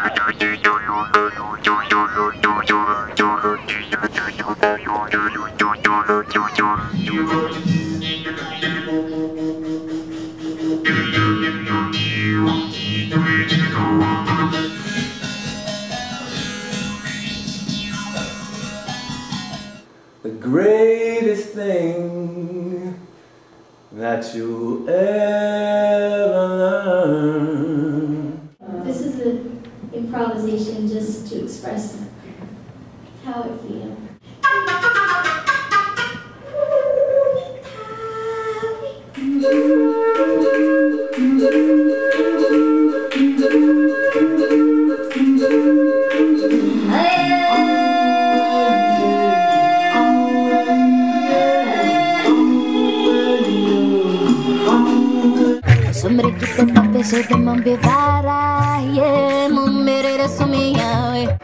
The greatest thing that you'll ever learn. This is an improvisation just to express how I feel. Somebody keep the puppy so the mom be vara, yeah, mom mere resumia.